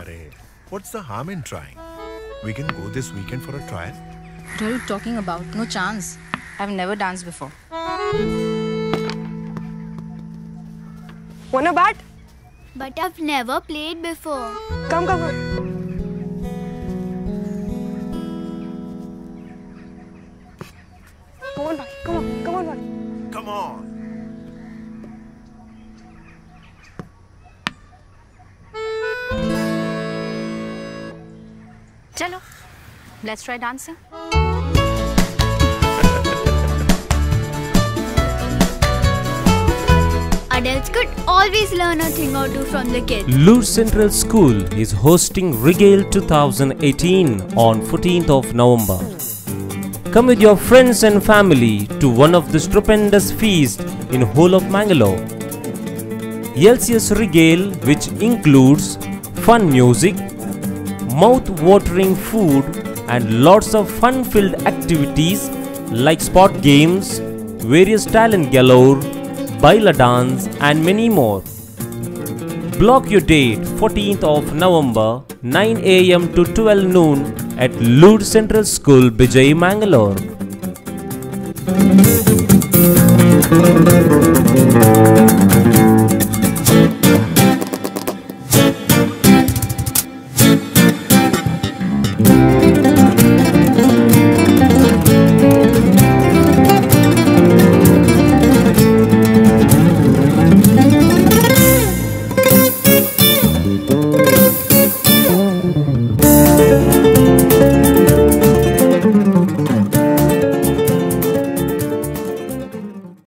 Arey, what's the harm in trying? We can go this weekend for a trial. What are you talking about? No chance. I've never danced before. Wanna bat? But I've never played before. Come. Come on, Baki. Come on, Baki. Come on. Chalo, let's try dancing. Adults could always learn a thing or two from the kids. Lourdes Central School is hosting Regale 2018 on 14th of November. Come with your friends and family to one of the stupendous feasts in whole of Mangalore. LCS Regale, which includes fun music, mouth-watering food and lots of fun-filled activities like sport games, various talent galore, baila dance and many more. Block your date 14th of November 9 AM to 12 noon at Lourdes Central School, Bijay, Mangalore.